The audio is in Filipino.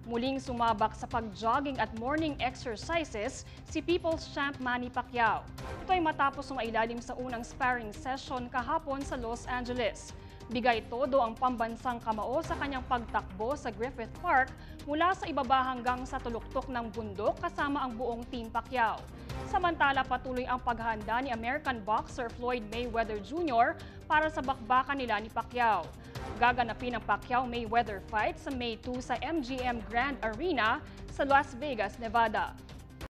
Muling sumabak sa pag-jogging at morning exercises si People's Champ Manny Pacquiao. Ito ay matapos sumailalim sa unang sparring session kahapon sa Los Angeles. Bigay todo ang pambansang kamao sa kanyang pagtakbo sa Griffith Park mula sa ibaba hanggang sa tuluktok ng bundok kasama ang buong Team Pacquiao. Samantala, patuloy ang paghahanda ni American boxer Floyd Mayweather Jr. para sa bakbakan nila ni Pacquiao. Gaganapin ang Pacquiao-Mayweather fight sa May 2 sa MGM Grand Arena sa Las Vegas, Nevada.